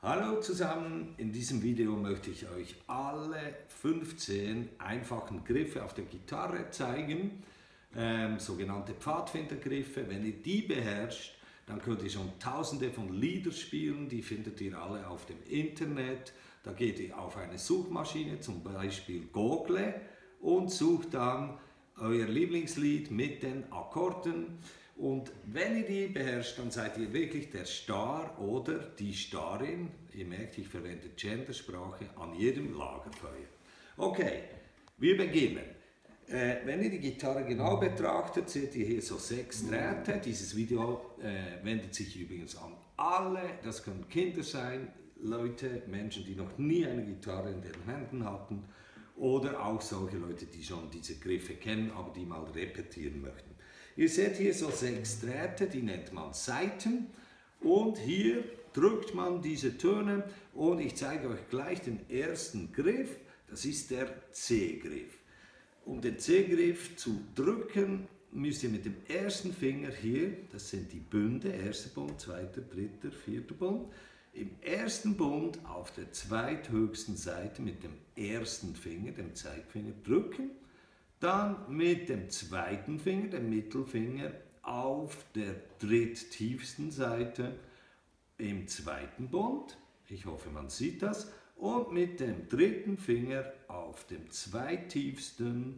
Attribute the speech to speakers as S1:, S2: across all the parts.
S1: Hallo zusammen, in diesem Video möchte ich euch alle 15 einfachen Griffe auf der Gitarre zeigen, sogenannte Pfadfindergriffe. Wenn ihr die beherrscht, dann könnt ihr schon tausende von Lieder spielen, die findet ihr alle auf dem Internet. Da geht ihr auf eine Suchmaschine, zum Beispiel Google, und sucht dann euer Lieblingslied mit den Akkorden. Und wenn ihr die beherrscht, dann seid ihr wirklich der Star oder die Starin. Ihr merkt, ich verwende Gendersprache an jedem Lagerfeuer. Okay, wir beginnen. Wenn ihr die Gitarre genau betrachtet, seht ihr hier so 6 Drähte. Dieses Video wendet sich übrigens an alle. Das können Kinder sein, Leute, Menschen, die noch nie eine Gitarre in den Händen hatten. Oder auch solche Leute, die schon diese Griffe kennen, aber die mal repetieren möchten. Ihr seht hier so 6 Drähte, die nennt man Saiten, und hier drückt man diese Töne und ich zeige euch gleich den ersten Griff, das ist der C-Griff. Um den C-Griff zu drücken, müsst ihr mit dem ersten Finger hier, das sind die Bünde, erster Bund, zweiter, dritter, vierter Bund, im ersten Bund auf der zweithöchsten Seite mit dem ersten Finger, dem Zeigefinger, drücken. Dann mit dem zweiten Finger, dem Mittelfinger, auf der dritttiefsten Seite im zweiten Bund. Ich hoffe, man sieht das. Und mit dem dritten Finger auf der zweittiefsten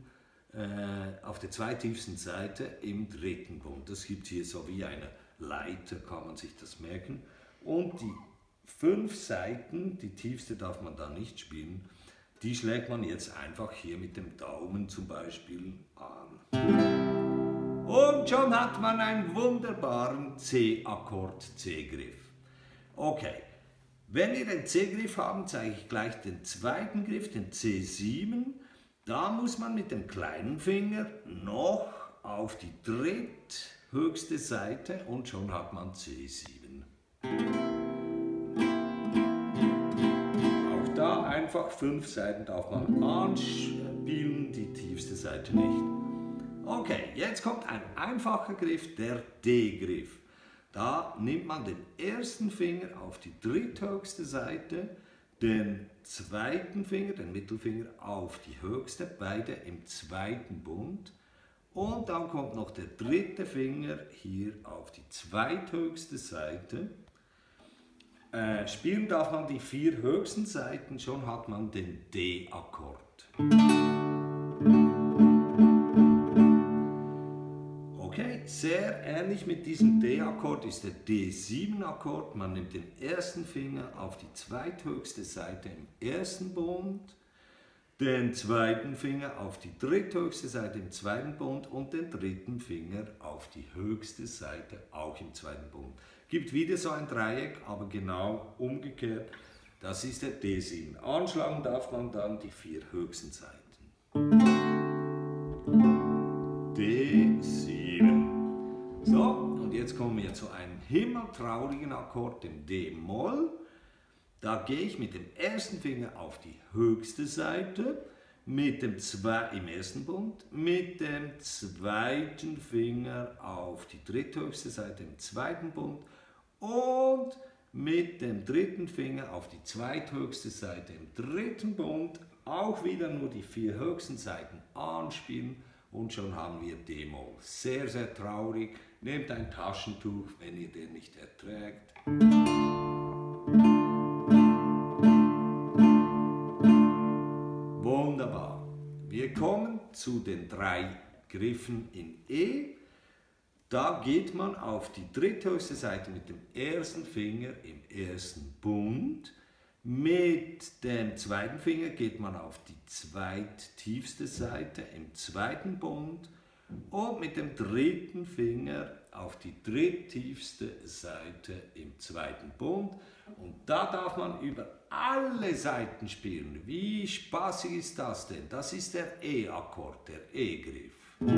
S1: Seite im dritten Bund. Das gibt hier so wie eine Leiter, kann man sich das merken. Und die 5 Saiten, die tiefste darf man da nicht spielen, die schlägt man jetzt einfach hier mit dem Daumen zum Beispiel an. Und schon hat man einen wunderbaren C-Akkord, C-Griff. Okay, wenn wir den C-Griff haben, zeige ich gleich den zweiten Griff, den C7. Da muss man mit dem kleinen Finger noch auf die dritthöchste Seite und schon hat man C7. Einfach 5 Seiten darf man anspielen, die tiefste Seite nicht. Okay, jetzt kommt ein einfacher Griff, der D-Griff. Da nimmt man den ersten Finger auf die dritthöchste Seite, den zweiten Finger, den Mittelfinger, auf die höchste, beide im zweiten Bund. Und dann kommt noch der dritte Finger hier auf die zweithöchste Seite. Spielen darf man die 4 höchsten Seiten, schon hat man den D-Akkord. Okay, sehr ähnlich mit diesem D-Akkord ist der D7-Akkord. Man nimmt den ersten Finger auf die zweithöchste Seite im ersten Bund, den zweiten Finger auf die dritthöchste Seite im zweiten Bund und den dritten Finger auf die höchste Seite auch im zweiten Bund. Gibt wieder so ein Dreieck, aber genau umgekehrt. Das ist der D7. Anschlagen darf man dann die 4 höchsten Seiten. D7. So, und jetzt kommen wir zu einem himmeltraurigen Akkord, dem D-Moll. Da gehe ich mit dem ersten Finger auf die höchste Seite, mit dem im ersten Bund, mit dem zweiten Finger auf die dritthöchste Seite im zweiten Bund und mit dem dritten Finger auf die zweithöchste Seite im dritten Bund, auch wieder nur die 4 höchsten Seiten anspielen und schon haben wir D-Moll. Sehr, sehr traurig. Nehmt ein Taschentuch, wenn ihr den nicht erträgt. Wunderbar. Wir kommen zu den 3 Griffen in E. Da geht man auf die dritthöchste Seite mit dem ersten Finger im ersten Bund. Mit dem zweiten Finger geht man auf die zweittiefste Seite im zweiten Bund und mit dem dritten Finger auf die dritttiefste Seite im zweiten Bund. Und da darf man über alle Seiten spielen. Wie spaßig ist das denn? Das ist der E-Akkord, der E-Griff.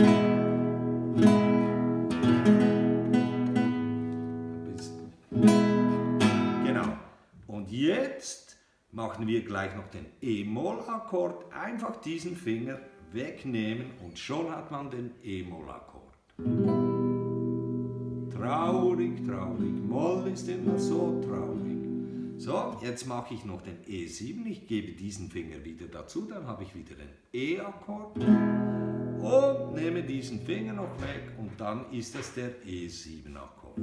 S1: Genau. Und jetzt machen wir gleich noch den E-Moll-Akkord. Einfach diesen Finger wegnehmen und schon hat man den E-Moll-Akkord. Traurig, traurig, Moll ist immer so traurig. So, So, jetzt mache ich noch den E7. Ich gebe diesen Finger wieder dazu, dann habe ich wieder den E-Akkord und nehme diesen Finger noch weg und dann ist das der E7-Akkord.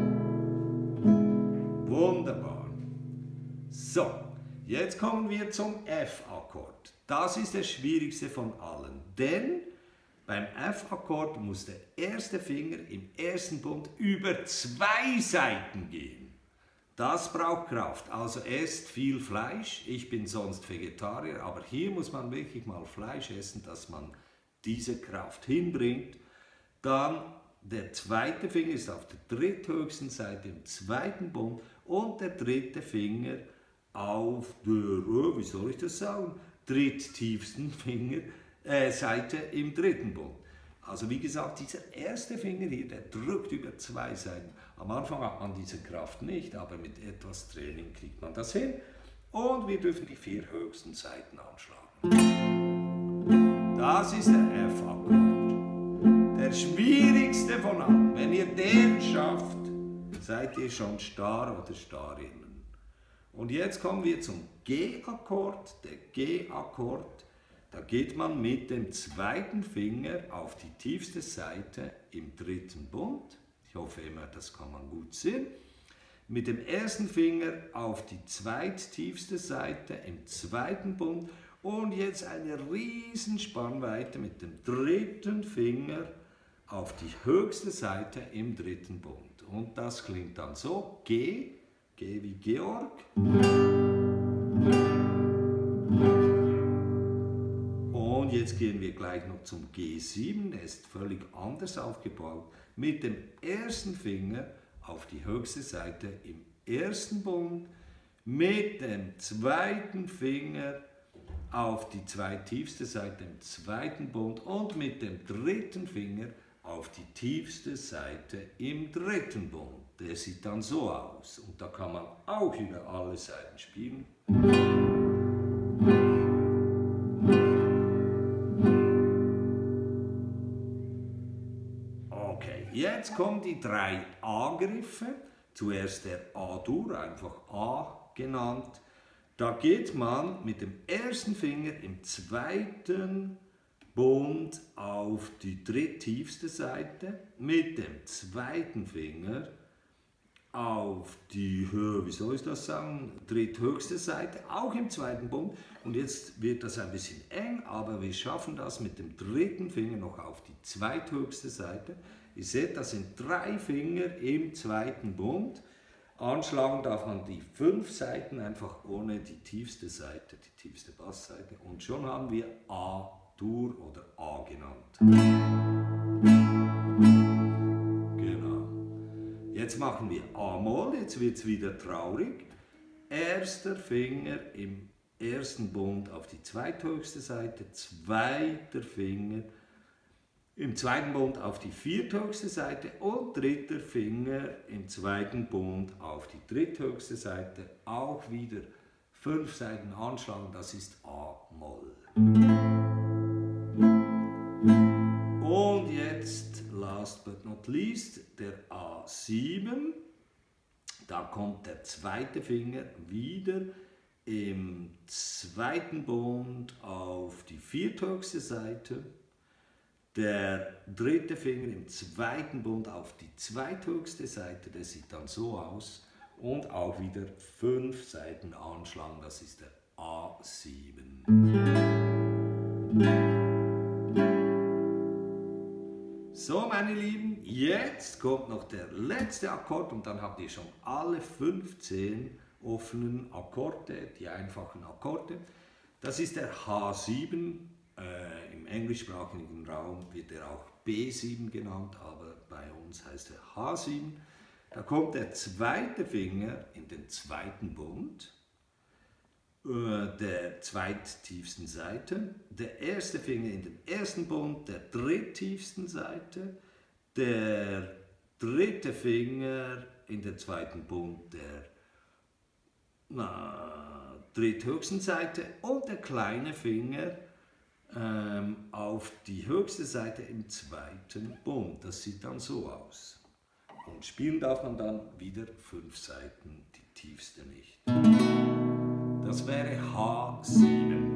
S1: Wunderbar. So, jetzt kommen wir zum F-Akkord. Das ist der schwierigste von allen, denn beim F-Akkord muss der erste Finger im ersten Bund über 2 Saiten gehen. Das braucht Kraft, also esst viel Fleisch. Ich bin sonst Vegetarier, aber hier muss man wirklich mal Fleisch essen, dass man diese Kraft hinbringt. Dann der zweite Finger ist auf der dritthöchsten Seite im zweiten Bund und der dritte Finger auf der, wie soll ich das sagen, dritttiefsten Seite im dritten Bund. Also wie gesagt, dieser erste Finger hier, der drückt über 2 Seiten. Am Anfang hat man diese Kraft nicht, aber mit etwas Training kriegt man das hin. Und wir dürfen die 4 höchsten Seiten anschlagen. Das ist der F-Akkord. Der schwierigste von allen. Wenn ihr den schafft, seid ihr schon Star oder Starinnen. Und jetzt kommen wir zum G-Akkord. Der G-Akkord, da geht man mit dem zweiten Finger auf die tiefste Seite im dritten Bund. Ich hoffe immer, das kann man gut sehen. Mit dem ersten Finger auf die zweittiefste Seite im zweiten Bund und jetzt eine riesen Spannweite mit dem dritten Finger auf die höchste Seite im dritten Bund. Und das klingt dann so: G, G wie Georg. Und jetzt gehen wir gleich noch zum G7, der ist völlig anders aufgebaut. Mit dem ersten Finger auf die höchste Seite im ersten Bund, mit dem zweiten Finger auf die zweittiefste Seite im zweiten Bund und mit dem dritten Finger auf die tiefste Seite im dritten Bund. Der sieht dann so aus und da kann man auch über alle Seiten spielen. Jetzt kommen die 3 A-Griffe. Zuerst der A-Dur, einfach A genannt. Da geht man mit dem ersten Finger im zweiten Bund auf die dritttiefste Seite, mit dem zweiten Finger auf die, wie soll ich das sagen, dritthöchste Seite, auch im zweiten Bund. Und jetzt wird das ein bisschen eng, aber wir schaffen das mit dem dritten Finger noch auf die zweithöchste Seite. Ihr seht, das sind 3 Finger im zweiten Bund. Anschlagen darf man die 5 Seiten einfach ohne die tiefste Seite, die tiefste Bassseite. Und schon haben wir A-Dur oder A genannt. Genau. Jetzt machen wir A-Moll, jetzt wird es wieder traurig. Erster Finger im ersten Bund auf die zweithöchste Seite, zweiter Finger im zweiten Bund auf die vierthöchste Seite und dritter Finger im zweiten Bund auf die dritthöchste Seite. Auch wieder 5 Seiten anschlagen, das ist A-Moll. Und jetzt, last but not least, der A7. Da kommt der zweite Finger wieder im zweiten Bund auf die vierthöchste Seite. Der dritte Finger im zweiten Bund auf die zweithöchste Seite, der sieht dann so aus. Und auch wieder 5 Seiten anschlagen, das ist der A7. So, meine Lieben, jetzt kommt noch der letzte Akkord und dann habt ihr schon alle 15 offenen Akkorde, die einfachen Akkorde. Das ist der H7. Im englischsprachigen Raum wird er auch B7 genannt, aber bei uns heißt er H7. Da kommt der zweite Finger in den zweiten Bund, der zweittiefsten Seite, der erste Finger in den ersten Bund, der dritttiefsten Seite, der dritte Finger in den zweiten Bund, der dritthöchsten Seite und der kleine Finger auf die höchste Seite im zweiten Bund. Das sieht dann so aus. Und spielen darf man dann wieder 5 Seiten, die tiefste nicht. Das wäre H7.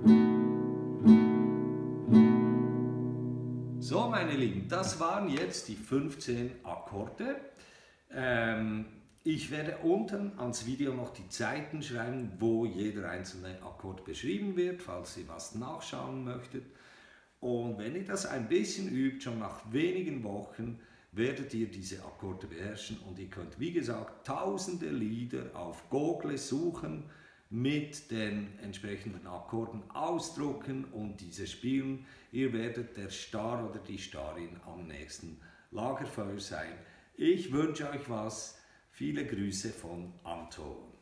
S1: So, meine Lieben, das waren jetzt die 15 Akkorde. Ich werde unten ans Video noch die Zeiten schreiben, wo jeder einzelne Akkord beschrieben wird, falls ihr was nachschauen möchtet. Und wenn ihr das ein bisschen übt, schon nach wenigen Wochen, werdet ihr diese Akkorde beherrschen und ihr könnt, wie gesagt, tausende Lieder auf Google suchen, mit den entsprechenden Akkorden ausdrucken und diese spielen. Ihr werdet der Star oder die Starin am nächsten Lagerfeuer sein. Ich wünsche euch was. Viele Grüße von Anton.